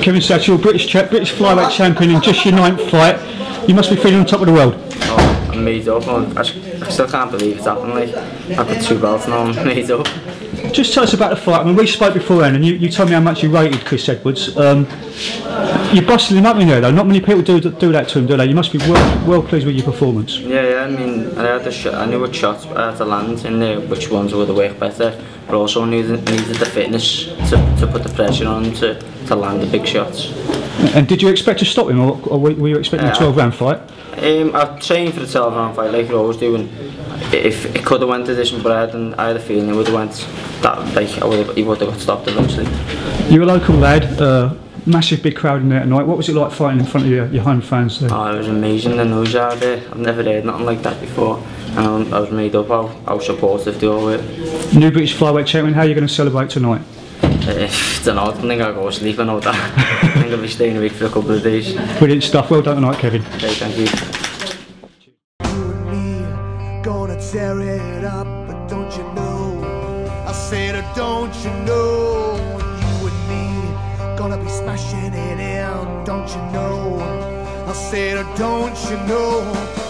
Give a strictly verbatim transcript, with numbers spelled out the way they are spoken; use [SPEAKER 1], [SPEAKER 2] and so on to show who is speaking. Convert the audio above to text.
[SPEAKER 1] Kevin Satchell, British cha British flyweight champion in just your ninth fight. You must be feeling on top of the world.
[SPEAKER 2] Oh, I'm made up. I, I still can't believe it's happened. Like, I've got two belts now, I'm made up.
[SPEAKER 1] Just tell us about the fight. I mean, we spoke beforehand and you, you told me how much you rated Chris Edwards. Um, you busted him up in there though. Not many people do do that to him, do they? You must be well, well pleased with your performance.
[SPEAKER 2] Yeah, yeah. I mean, I had the shot. I knew what shots I had to land in there, which ones would have worked better. But also needed needed the fitness to to put the pressure on to to land the big shots.
[SPEAKER 1] And did you expect to stop him, or, or were you expecting uh, a twelve round fight?
[SPEAKER 2] Um, I trained for the twelve round fight like I always do, and if it could have went to this, but I had, I had a feeling it would have went that, like I would have, he would have got stopped eventually.
[SPEAKER 1] You're a local lad, uh, massive big crowd in there tonight. What was it like fighting in front of your, your home fans there?
[SPEAKER 2] Oh, it was amazing, the noise out there. I've never heard nothing like that before, and I was made up how, how supportive they all were.
[SPEAKER 1] New British flyweight champion, how are you going to celebrate tonight?
[SPEAKER 2] Uh, I don't know, I don't think I'll go to sleep, I know that. I think I'll be staying awake for a couple of days.
[SPEAKER 1] Brilliant stuff, well done tonight, Kevin.
[SPEAKER 2] Okay, thank you.
[SPEAKER 3] Gonna tear it up, but don't you know? I said, don't you know? You and me gonna be smashing it in, don't you know? I said, don't you know?